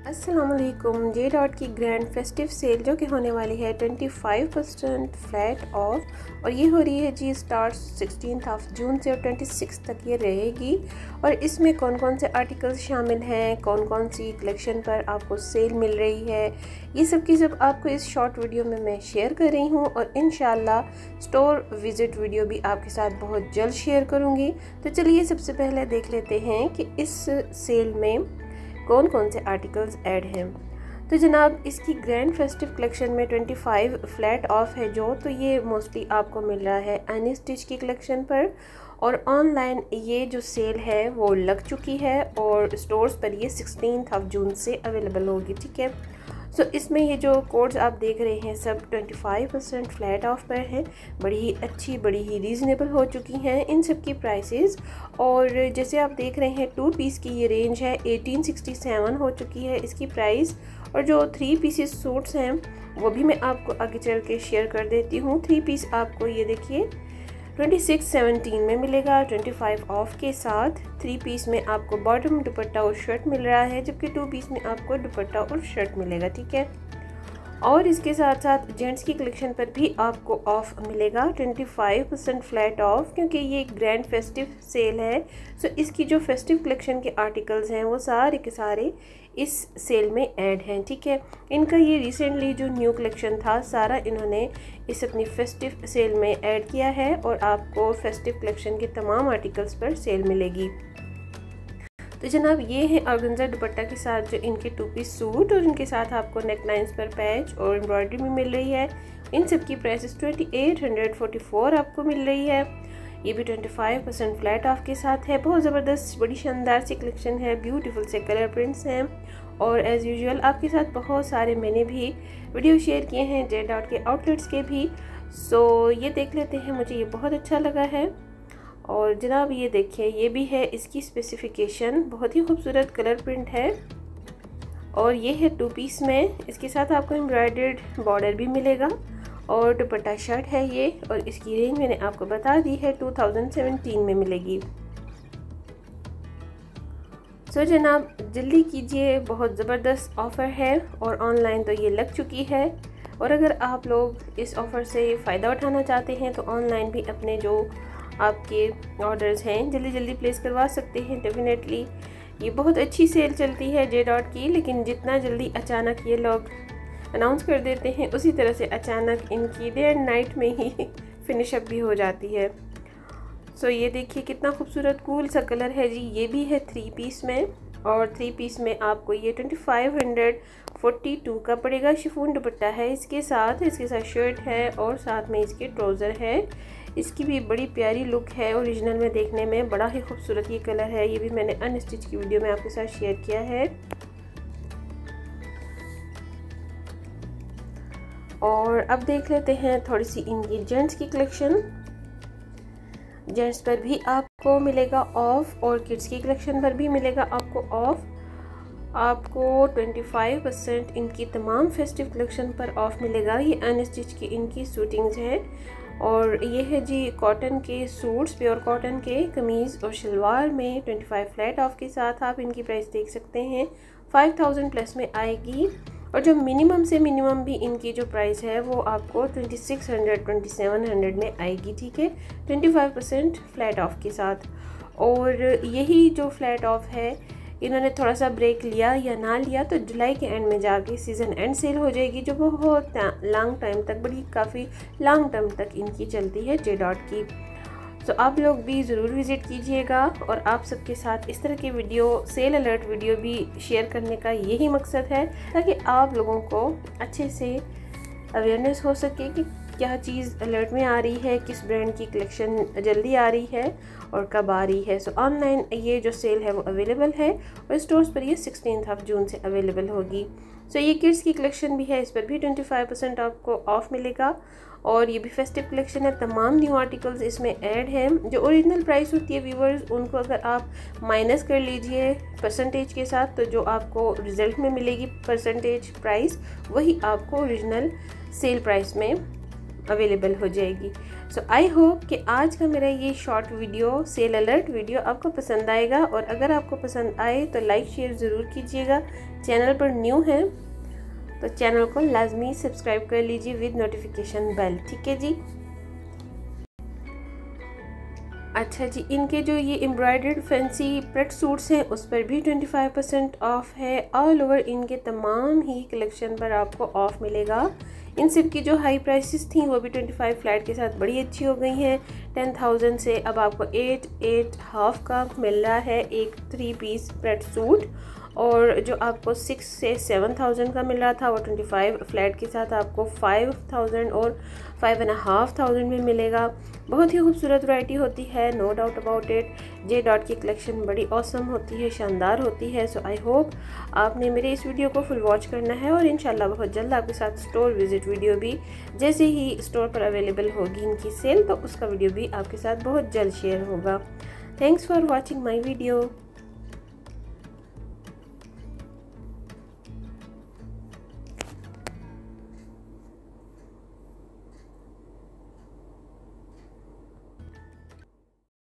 अस्सलामुअलैकुम। J dot की grand festive sale जो कि होने वाली है 25% फ्लैट ऑफ और ये हो रही है जी स्टार्ट 16 जून से और 26 तक ये रहेगी। और इसमें कौन कौन से आर्टिकल्स शामिल हैं, कौन कौन सी कलेक्शन पर आपको सेल मिल रही है, ये सब की सब आपको इस शॉर्ट वीडियो में मैं शेयर कर रही हूँ। और इंशाल्लाह स्टोर विज़िट वीडियो भी आपके साथ बहुत जल्द शेयर करूँगी। तो चलिए सबसे पहले देख लेते हैं कि इस सेल में कौन कौन से आर्टिकल्स ऐड हैं। तो जनाब इसकी ग्रैंड फेस्टिव कलेक्शन में 25 फ्लैट ऑफ है तो ये मोस्टली आपको मिल रहा है एनी स्टिच की कलेक्शन पर। और ऑनलाइन ये जो सेल है वो लग चुकी है और स्टोर्स पर ये 16 जून से अवेलेबल होगी। ठीक है, सो इसमें ये जो कोड्स आप देख रहे हैं सब 25% फ्लैट ऑफ पर हैं। बड़ी ही अच्छी, बड़ी ही रीज़नेबल हो चुकी हैं इन सब की प्राइसेस। और जैसे आप देख रहे हैं 2 पीस की ये रेंज है 1867 हो चुकी है इसकी प्राइस। और जो 3 पीसेस सूट्स हैं वो भी मैं आपको आगे चल के शेयर कर देती हूँ। 3 पीस आपको ये देखिए 2617 में मिलेगा 25 ऑफ के साथ। 3 पीस में आपको बॉटम दुपट्टा और शर्ट मिल रहा है, जबकि 2 पीस में आपको दुपट्टा और शर्ट मिलेगा। ठीक है, और इसके साथ साथ जेंट्स की कलेक्शन पर भी आपको ऑफ मिलेगा 25% फ्लैट ऑफ, क्योंकि ये ग्रैंड फेस्टिव सेल है। सो इसकी जो फेस्टिव कलेक्शन के आर्टिकल्स हैं वो सारे के सारे इस सेल में ऐड हैं। ठीक है, इनका ये रिसेंटली जो न्यू कलेक्शन था सारा इन्होंने इस अपनी फेस्टिव सेल में ऐड किया है और आपको फेस्टिव कलेक्शन के तमाम आर्टिकल्स पर सेल मिलेगी। तो जनाब ये है ऑर्गेन्जा दुपट्टा के साथ जो इनके 2 पीस सूट और इनके साथ आपको नेक लाइन्स पर पैच और एम्ब्रॉयडरी भी मिल रही है। इन सब की प्राइसेस 2844 आपको मिल रही है। ये भी 25% फ्लैट ऑफ के साथ है। बहुत ज़बरदस्त, बड़ी शानदार सी कलेक्शन है, ब्यूटीफुल से कलर प्रिंट्स हैं। और एज़ यूजुअल आपके साथ बहुत सारे मैंने भी वीडियो शेयर किए हैं जे डॉट के आउटलेट्स के भी। सो ये देख लेते हैं, मुझे ये बहुत अच्छा लगा है। और जनाब ये देखिए ये भी है इसकी स्पेसिफिकेशन, बहुत ही खूबसूरत कलर प्रिंट है। और ये है 2 पीस में, इसके साथ आपको एम्ब्रॉयडर्ड बॉर्डर भी मिलेगा और दुपट्टा शर्ट है ये। और इसकी रेंज मैंने आपको बता दी है 2017 में मिलेगी। सो जनाब जल्दी कीजिए, बहुत ज़बरदस्त ऑफ़र है और ऑनलाइन तो ये लग चुकी है। और अगर आप लोग इस ऑफ़र से फ़ायदा उठाना चाहते हैं तो ऑनलाइन भी अपने जो आपके ऑर्डर्स हैं जल्दी जल्दी प्लेस करवा सकते हैं। डेफिनेटली ये बहुत अच्छी सेल चलती है जे डॉट की, लेकिन जितना जल्दी अचानक ये लोग अनाउंस कर देते हैं उसी तरह से अचानक इनकी डे एंड नाइट में ही फिनिश अप भी हो जाती है। सो ये देखिए कितना खूबसूरत कूल सा कलर है जी। ये भी है 3 पीस में और 3 पीस में आपको ये 2542 का पड़ेगा। शिफॉन दुपट्टा है इसके साथ शर्ट है और साथ में इसके ट्राउज़र है। इसकी भी बड़ी प्यारी लुक है, ओरिजिनल में देखने में बड़ा ही खूबसूरत ये कलर है। ये भी मैंने अनस्टिच की वीडियो में आपके साथ शेयर किया है। और अब देख लेते हैं थोड़ी सी इनकी जेंट्स की कलेक्शन। जेंट्स पर भी आपको मिलेगा ऑफ और किड्स की कलेक्शन पर भी मिलेगा आपको ऑफ। आपको 25% इनकी तमाम फेस्टिव कलेक्शन पर ऑफ मिलेगा। ये अनस्टिच की इनकी सूटिंग्स हैं और ये है जी कॉटन के सूट्स, प्योर कॉटन के कमीज़ और शलवार में 25 फ्लैट ऑफ के साथ आप इनकी प्राइस देख सकते हैं 5000 प्लस में आएगी। और जो मिनिमम से मिनिमम भी इनकी जो प्राइस है वो आपको 2600-2700 में आएगी। ठीक है, 25% फ्लैट ऑफ के साथ। और यही जो फ्लैट ऑफ है इन्होंने थोड़ा सा ब्रेक लिया या ना लिया तो जुलाई के एंड में जाके सीज़न एंड सेल हो जाएगी, जो बहुत लॉन्ग टाइम तक, बड़ी काफ़ी लॉन्ग टर्म तक इनकी चलती है जे डॉट की। तो आप लोग भी ज़रूर विज़िट कीजिएगा। और आप सबके साथ इस तरह की वीडियो, सेल अलर्ट वीडियो भी शेयर करने का यही मकसद है, ताकि आप लोगों को अच्छे से अवेयरनेस हो सके कि क्या चीज़ अलर्ट में आ रही है, किस ब्रांड की कलेक्शन जल्दी आ रही है और कब आ रही है। सो ऑनलाइन ये जो सेल है वो अवेलेबल है और स्टोर्स पर ये 16 जून से अवेलेबल होगी। सो ये किड्स की कलेक्शन भी है, इस पर भी 25% आपको ऑफ मिलेगा। और ये भी फेस्टिव कलेक्शन है, तमाम न्यू आर्टिकल्स इसमें ऐड हैं। जो ओरिजिनल प्राइस होती है व्यूवर्स, उनको अगर आप माइनस कर लीजिए परसेंटेज के साथ, तो जो आपको रिज़ल्ट में मिलेगी परसेंटेज प्राइस वही आपको ओरिजिनल सेल प्राइस में अवेलेबल हो जाएगी। सो आई होप कि आज का मेरा ये short video, sale alert video आपको पसंद आएगा। और अगर आपको पसंद आए तो लाइक शेयर ज़रूर कीजिएगा। चैनल पर न्यू हैं तो चैनल को लाजमी सब्सक्राइब कर लीजिए विद नोटिफिकेशन बेल, ठीक है जी। अच्छा जी, इनके जो ये एम्ब्रॉयडर्ड फैंसी प्रिंट सूट्स हैं उस पर भी 25% ऑफ है। ऑल ओवर इनके तमाम ही कलेक्शन पर आपको ऑफ मिलेगा। इन सब की जो हाई प्राइसेस थी वो भी 25 फ्लैट के साथ बड़ी अच्छी हो गई हैं। 10,000 से अब आपको 8 हाफ का मिल रहा है एक 3 पीस प्रिंट सूट, और जो आपको 6 से 7,000 का मिल रहा था वो 25 फ्लैट के साथ आपको 5,000 और 5,500 में मिलेगा। बहुत ही खूबसूरत वैरायटी होती है, no doubt about it. J dot की कलेक्शन बड़ी ऑसम होती है, शानदार होती है। सो आई होप आपने मेरे इस वीडियो को फुल वॉच करना है और इंशाल्लाह बहुत जल्द आपके साथ स्टोर विजिट वीडियो भी, जैसे ही स्टोर पर अवेलेबल होगी इनकी सेल, तो उसका वीडियो भी आपके साथ बहुत जल्द शेयर होगा। Thanks for watching my video.